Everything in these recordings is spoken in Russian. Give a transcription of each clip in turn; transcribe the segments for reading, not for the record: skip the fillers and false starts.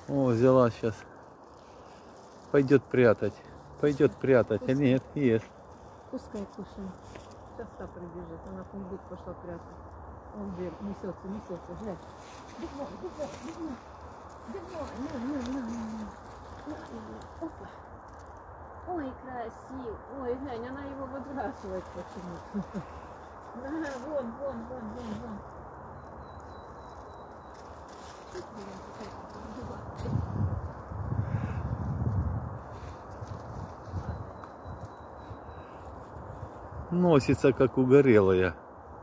О, взяла сейчас. Пойдет прятать. Пойдет прятать. А нет, ест. Пускай кушает. Сейчас та прибежит. Она в фундук пошла прятать. Он несется, несется. Глянь. Бегом, бегом, бегом. Бегом. На. Опа. Ой, красив. Ой, глянь, она его выбрасывает почему-то. Вон. Носится, как угорелая.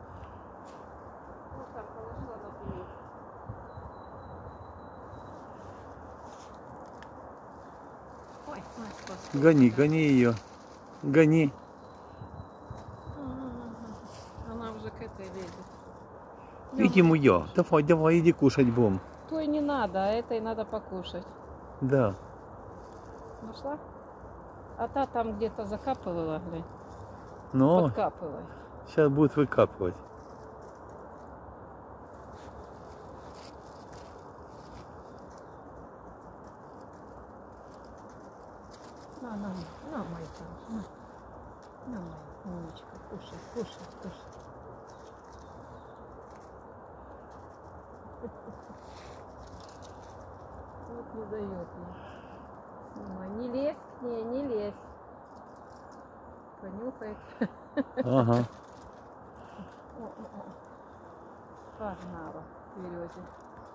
Вот так положила на пыль. Ой, спасибо. Гони ее. Гони. Она уже к этой лезет. Иди, моя. Давай, иди кушать будем. Той не надо, а этой надо покушать. Да. Нашла? А та там где-то закапывала, глянь. Но Подкапывай. сейчас будет выкапывать. На, моя хорошая, на, моя умничка, кушай. Вот не дает ей. Снимай. Не лезь к ней, не лезь. Понюхает. Ага. Погнала к березе.